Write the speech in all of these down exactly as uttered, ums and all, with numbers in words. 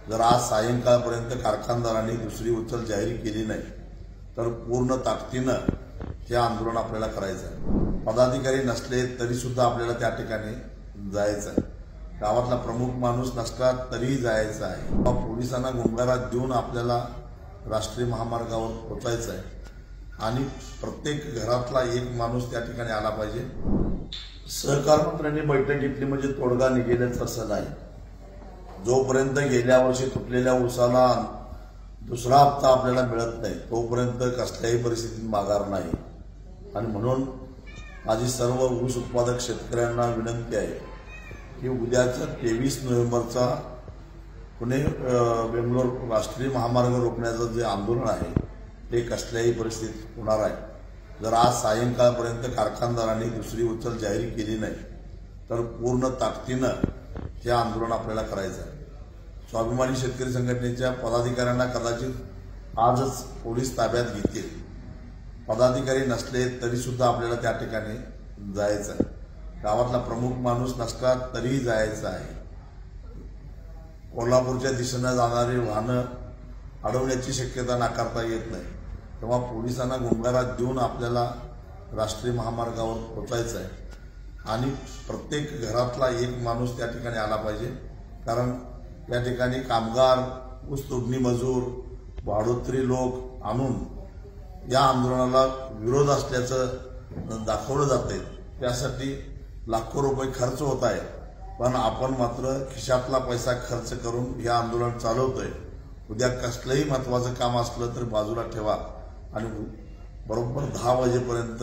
जर आज सायंकाळपर्यंत कारखानदारांनी दुसरी उचल जाहीर केली नाही तर पूर्ण ताकदीनं हे आंदोलन आपल्याला करायचं आहे। पदाधिकारी नसले तरी सुद्धा आपल्याला त्या ठिकाणी जायचं आहे। गावातला प्रमुख माणूस नसला तरीही जायचं आहे। पोलिसांना गुंगारात देऊन आपल्याला राष्ट्रीय महामार्गावर पोहोचायचं आहे आणि प्रत्येक घरातला एक माणूस त्या ठिकाणी आला पाहिजे। सहकार मंत्र्यांनी बैठक घेतली म्हणजे तोडगा निघेलच असं नाही। जोपर्यंत गेल्या वर्षी तुटलेल्या ऊसाला दुसरा हप्ता आपल्याला मिळत नाही तोपर्यंत कसल्याही परिस्थितीत माघार नाही। आणि म्हणून माझी सर्व ऊस उत्पादक शेतकऱ्यांना विनंती आहे की उद्याच्या तेवीस नोव्हेंबरचा पुणे बेंगलोर राष्ट्रीय महामार्ग रोखण्याचं जे आंदोलन आहे ते कसल्याही परिस्थितीत होणार आहे। जर आज सायंकाळपर्यंत कारखानदारांनी दुसरी उचल जाहीर केली नाही तर पूर्ण ताकदीनं हे आंदोलन आपल्याला करायचं आहे। स्वाभिमानी शेतकरी संघटनेच्या पदाधिकाऱ्यांना कदाचित आजच पोलीस ताब्यात घेतील। पदाधिकारी नसले तरी सुद्धा आपल्याला त्या ठिकाणी जायचं आहे। गावातला प्रमुख माणूस नसला तरीही जायचं आहे। कोल्हापूरच्या दिशेनं जाणारी वाहनं अडवण्याची शक्यता नाकारता येत नाही। तेव्हा पोलिसांना गुंगारात देऊन आपल्याला राष्ट्रीय महामार्गावर पोहोचायचं आहे आणि प्रत्येक घरातला एक माणूस त्या ठिकाणी आला पाहिजे। कारण त्या ठिकाणी कामगार, ऊस तोडणी मजूर, भाडोत्री लोक आणून या आंदोलनाला विरोध असल्याचं दाखवलं जाते। त्यासाठी लाखो रुपये खर्च होत आहे पण आपण मात्र खिशातला पैसा खर्च करून हे आंदोलन चालवतोय। उद्या कसलंही महत्वाचं काम असलं तर बाजूला ठेवा आणि बरोबर दहा वाजेपर्यंत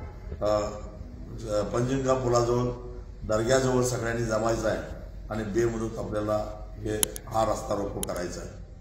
पंजिंगा पुलाजवळ दर्ग्याजवळ सगळ्यांनी जमायचं आहे आणि बेमुदत आपल्याला हे हा रस्ता रोको करायचा आहे।